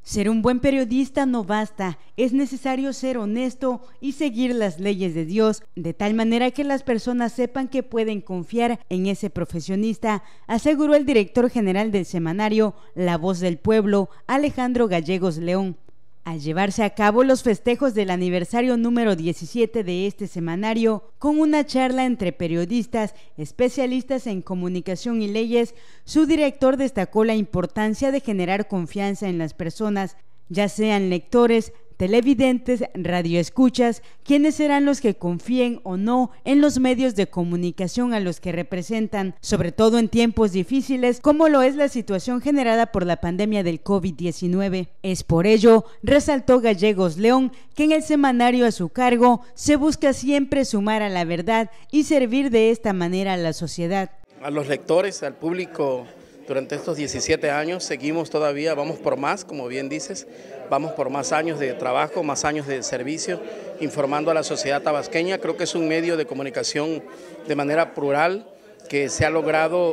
Ser un buen periodista no basta, es necesario ser honesto y seguir las leyes de Dios, de tal manera que las personas sepan que pueden confiar en ese profesionista, aseguró el director general del semanario La Voz del Pueblo, Alejandro Gallegos León. Al llevarse a cabo los festejos del aniversario número 17 de este semanario, con una charla entre periodistas, especialistas en comunicación y leyes, su director destacó la importancia de generar confianza en las personas, ya sean lectores, televidentes, radioescuchas, quienes serán los que confíen o no en los medios de comunicación a los que representan, sobre todo en tiempos difíciles como lo es la situación generada por la pandemia del COVID-19. Es por ello, resaltó Gallegos León, que en el semanario a su cargo se busca siempre sumar a la verdad y servir de esta manera a la sociedad. A los lectores, al público, durante estos 17 años seguimos todavía, vamos por más, como bien dices, vamos por más años de trabajo, más años de servicio, informando a la sociedad tabasqueña. Creo que es un medio de comunicación de manera plural que se ha logrado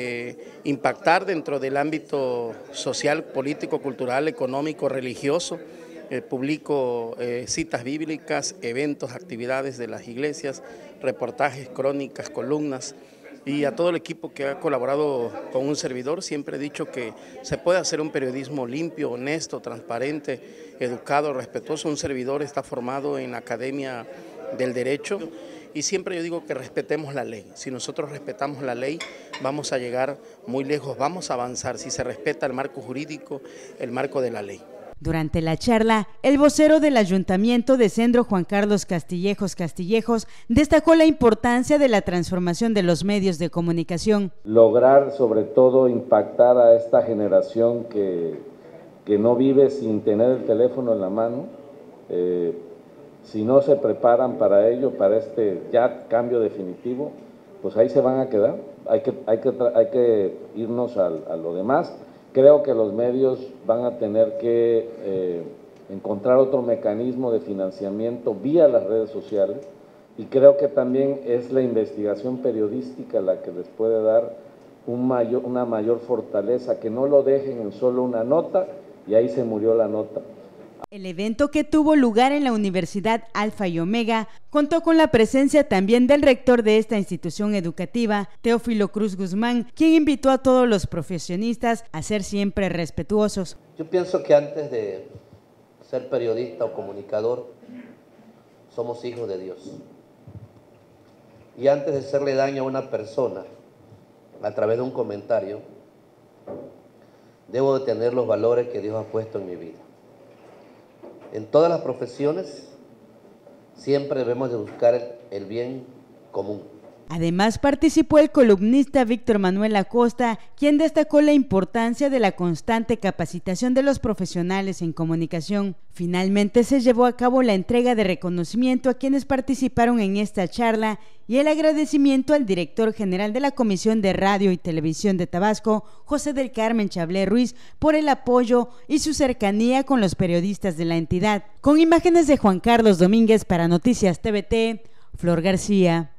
impactar dentro del ámbito social, político, cultural, económico, religioso. Publico citas bíblicas, eventos, actividades de las iglesias, reportajes, crónicas, columnas. Y a todo el equipo que ha colaborado con un servidor, siempre he dicho que se puede hacer un periodismo limpio, honesto, transparente, educado, respetuoso. Un servidor está formado en la Academia del Derecho y siempre yo digo que respetemos la ley. Si nosotros respetamos la ley, vamos a llegar muy lejos, vamos a avanzar si se respeta el marco jurídico, el marco de la ley. Durante la charla, el vocero del Ayuntamiento de Centro, Juan Carlos Castillejos, destacó la importancia de la transformación de los medios de comunicación. Lograr sobre todo impactar a esta generación que no vive sin tener el teléfono en la mano, si no se preparan para ello, para este ya cambio definitivo, pues ahí se van a quedar, hay que irnos a lo demás. Creo que los medios van a tener que encontrar otro mecanismo de financiamiento vía las redes sociales y creo que también es la investigación periodística la que les puede dar una mayor fortaleza, que no lo dejen en solo una nota y ahí se murió la nota. El evento, que tuvo lugar en la Universidad Alfa y Omega, contó con la presencia también del rector de esta institución educativa, Teófilo Cruz Guzmán, quien invitó a todos los profesionistas a ser siempre respetuosos. Yo pienso que antes de ser periodista o comunicador, somos hijos de Dios. Y antes de hacerle daño a una persona a través de un comentario, debo de tener los valores que Dios ha puesto en mi vida. En todas las profesiones siempre debemos de buscar el bien común. Además participó el columnista Víctor Manuel Acosta, quien destacó la importancia de la constante capacitación de los profesionales en comunicación. Finalmente se llevó a cabo la entrega de reconocimiento a quienes participaron en esta charla y el agradecimiento al director general de la Comisión de Radio y Televisión de Tabasco, José del Carmen Chablé Ruiz, por el apoyo y su cercanía con los periodistas de la entidad. Con imágenes de Juan Carlos Domínguez para Noticias TVT, Flor García.